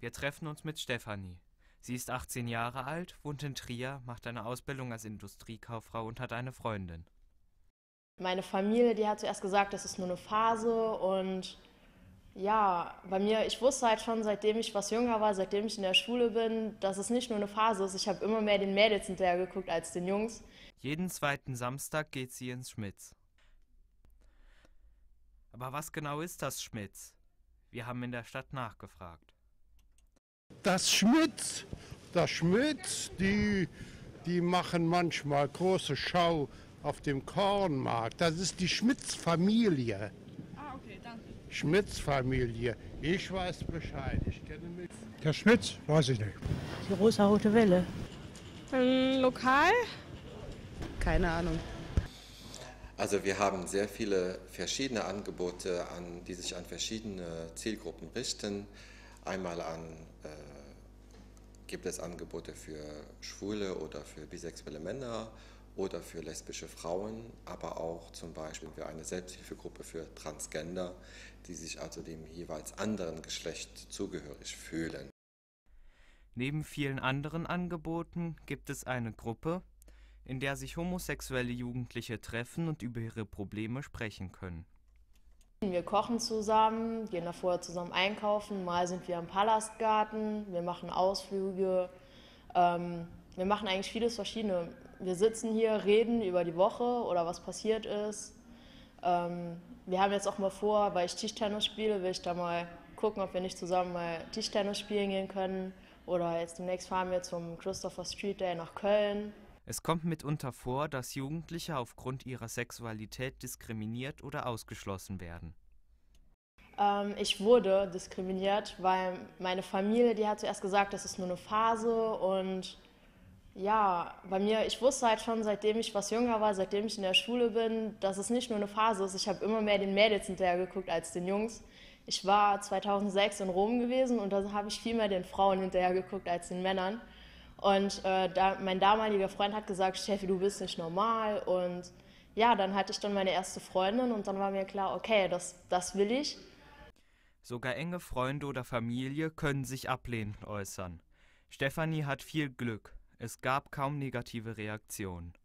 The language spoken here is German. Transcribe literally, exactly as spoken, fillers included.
Wir treffen uns mit Stefanie. Sie ist achtzehn Jahre alt, wohnt in Trier, macht eine Ausbildung als Industriekauffrau und hat eine Freundin. Meine Familie, die hat zuerst gesagt, das ist nur eine Phase und ja, bei mir, ich wusste halt schon, seitdem ich was jünger war, seitdem ich in der Schule bin, dass es nicht nur eine Phase ist. Ich habe immer mehr den Mädels hinterher geguckt als den Jungs. Jeden zweiten Samstag geht sie ins Schmitz. Aber was genau ist das Schmitz? Wir haben in der Stadt nachgefragt. Das Schmitz, das Schmitz, die, die machen manchmal große Schau auf dem Kornmarkt. Das ist die Schmitz-Familie. Ah, okay, danke. Schmitz-Familie. Ich weiß Bescheid. Ich kenne mich. Der Schmitz, weiß ich nicht. Die rosa-rote Welle. Ein Lokal? Keine Ahnung. Also wir haben sehr viele verschiedene Angebote, an, die sich an verschiedene Zielgruppen richten. Einmal an, äh, gibt es Angebote für Schwule oder für bisexuelle Männer oder für lesbische Frauen, aber auch zum Beispiel für eine Selbsthilfegruppe für Transgender, die sich also dem jeweils anderen Geschlecht zugehörig fühlen. Neben vielen anderen Angeboten gibt es eine Gruppe, in der sich homosexuelle Jugendliche treffen und über ihre Probleme sprechen können. Wir kochen zusammen, gehen da vorher zusammen einkaufen, mal sind wir im Palastgarten, wir machen Ausflüge, ähm, wir machen eigentlich vieles Verschiedene. Wir sitzen hier, reden über die Woche oder was passiert ist. Ähm, wir haben jetzt auch mal vor, weil ich Tischtennis spiele, will ich da mal gucken, ob wir nicht zusammen mal Tischtennis spielen gehen können. Oder jetzt demnächst fahren wir zum Christopher Street Day nach Köln. Es kommt mitunter vor, dass Jugendliche aufgrund ihrer Sexualität diskriminiert oder ausgeschlossen werden. Ähm, ich wurde diskriminiert, weil meine Familie, die hat zuerst gesagt, das ist nur eine Phase und ja, bei mir, ich wusste halt schon, seitdem ich was jünger war, seitdem ich in der Schule bin, dass es nicht nur eine Phase ist. Ich habe immer mehr den Mädels hinterher geguckt als den Jungs. Ich war zweitausendsechs in Rom gewesen und da habe ich viel mehr den Frauen hinterher geguckt als den Männern. Und äh, da, mein damaliger Freund hat gesagt, Steffi, du bist nicht normal. Und ja, dann hatte ich dann meine erste Freundin und dann war mir klar, okay, das, das will ich. Sogar enge Freunde oder Familie können sich ablehnend äußern. Stefanie hat viel Glück. Es gab kaum negative Reaktionen.